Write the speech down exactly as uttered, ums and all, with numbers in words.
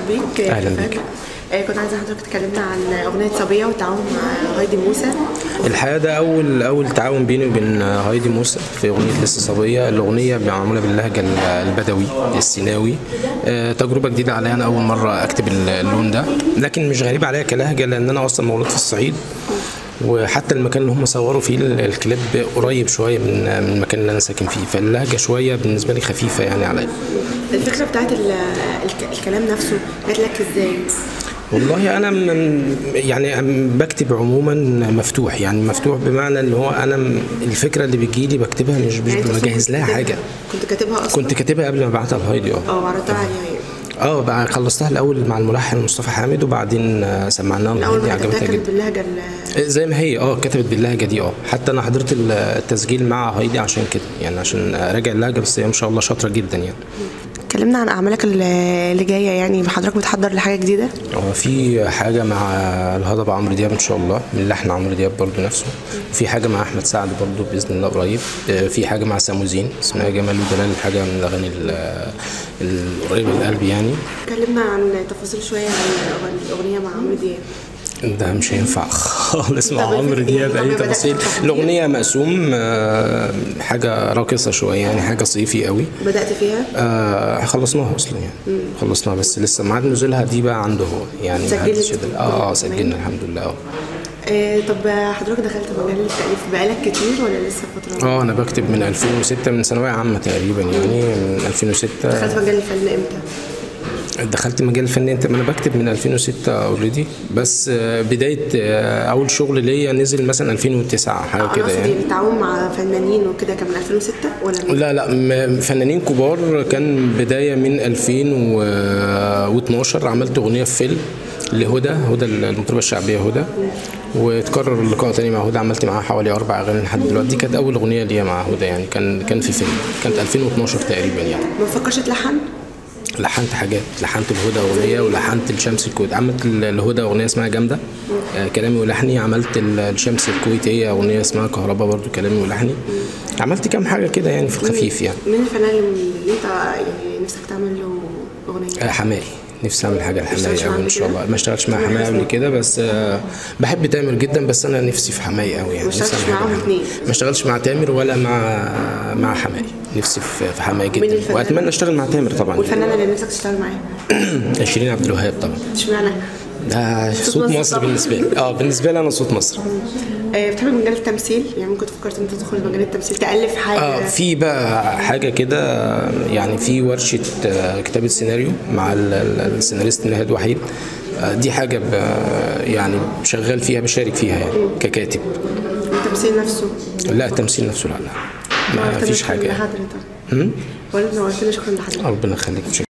بيك. اهلا بيك. كنت عايزه حضرتك تكلمنا عن اغنيه صبيه والتعاون مع هايدي موسى. الحقيقه ده اول اول تعاون بيني وبين هايدي موسى في اغنيه لسه صبيه. الاغنيه معموله باللهجه البدوي السيناوي، تجربه جديده عليا، انا اول مره اكتب اللون ده، لكن مش غريب عليا كلهجه لان انا اصلا مولود في الصعيد، وحتى المكان اللي هم صوروا فيه الكليب قريب شويه من من المكان اللي انا ساكن فيه، فاللهجه شويه بالنسبه لي خفيفه يعني عليا. الفكره بتاعت الكلام نفسه جات لك ازاي؟ والله انا يعني بكتب عموما مفتوح، يعني مفتوح بمعنى ان هو انا الفكره اللي بتجيلي بكتبها، مش مش بجهز لها حاجه. كنت كاتبها اصلا؟ كنت كاتبها قبل ما ابعتها لهايدي. اه اه وعرضتها عليها. اه بقى خلصتها الاول مع الملحن مصطفى حامد، وبعدين سمعناها لهايدي، عجبتها جدا. كانت باللهجه زي ما هي، اه كتبت باللهجه دي. اه حتى انا حضرت التسجيل مع هايدي عشان كده، يعني عشان اراجع اللهجه، بس هي ما شاء الله شاطره جدا يعني. اتكلمنا عن اعمالك اللي جايه، يعني حضرتك بتحضر لحاجه جديده؟ اه في حاجه مع الهضبه عمرو دياب ان شاء الله، من لحن عمرو دياب برضو نفسه، وفي حاجه مع احمد سعد برضو باذن الله قريب، في حاجه مع ساموزين اسمها جمال ودلال، حاجه من الاغاني القريبه للقلب يعني. اتكلمنا عن تفاصيل شويه عن الاغنيه مع عمرو دياب. ده مش هينفع خالص مع عمرو دياب اي تفاصيل. الاغنيه مقسوم، حاجه راقصه شويه يعني، حاجه صيفي قوي. بدات فيها؟ آه خلصناها اصلا يعني. مم. خلصناها، بس لسه ميعاد نزولها دي بقى عنده هو يعني. سجلت؟ اه سجلنا الحمد لله. اه إيه طب حضرتك دخلت مجال التأليف بقالك كتير ولا لسه فترة؟ اه انا بكتب من ألفين وستة، من ثانويه عامه تقريبا يعني، من ألفين وستة. دخلت مجال الفن امتى؟ دخلت مجال الفن انت، ما انا بكتب من ألفين وستة اوريدي، بس بدايه اول شغل ليا نزل مثلا ألفين وتسعة حاجه كده يعني. التعاون مع فنانين وكده كان من ألفين وستة ولا من؟ لا لا فنانين كبار، كان بدايه من ألفين واتناشر. عملت اغنيه في فيلم لهدى هدى المطربه الشعبيه هدى، واتكرر اللقاء تاني مع هدى، عملت معاها حوالي اربع اغاني لحد دلوقتي. دي كانت اول اغنيه ليا مع هدى يعني، كان كان في فيلم، كانت ألفين واتناشر تقريبا يعني. ما فكرش تلحن؟ لحنت حاجات، لحنت الهدى اغنيه، ولحنت الشمس الكويت. عملت الهدى اغنيه اسمها جامده آه كلامي ولحني. عملت الشمس الكويتيه اغنيه اسمها كهرباء برضو كلامي ولحني. عملت كام حاجه كده يعني في الخفيف يعني. مين الفنان اللي انت يعني نفسك تعمل له اغنيه؟ آه حماقي، نفسي اعمل حاجه لحماقي قوي ان شاء الله. ما اشتغلتش مع حماقي قبل كده، بس آه بحب تامر جدا، بس انا نفسي في حماقي قوي يعني. ما اشتغلتش معاهم اثنين؟ ما اشتغلتش مع تامر ولا مع مع حماقي، نفسي في حماقي جدا، واتمنى اشتغل مع تامر طبعا. والفنانه اللي نفسك تشتغل معاها؟ شيرين عبد الوهاب طبعا. اشمعنى؟ ده صوت مصر, مصر بالنسبه لي. اه بالنسبه لي انا صوت مصر. آه بتحب مجال التمثيل؟ يعني ممكن فكرت انت تدخل مجال التمثيل تالف حاجه؟ اه في بقى حاجه كده يعني، في ورشه كتابه سيناريو مع السيناريست نهاد وحيد. آه دي حاجه يعني شغال فيها، بشارك فيها يعني ككاتب. التمثيل نفسه؟ لا التمثيل نفسه لا لا ما فيش حاجه يعني. ولا شكرا لحضرتك. ربنا يخليك.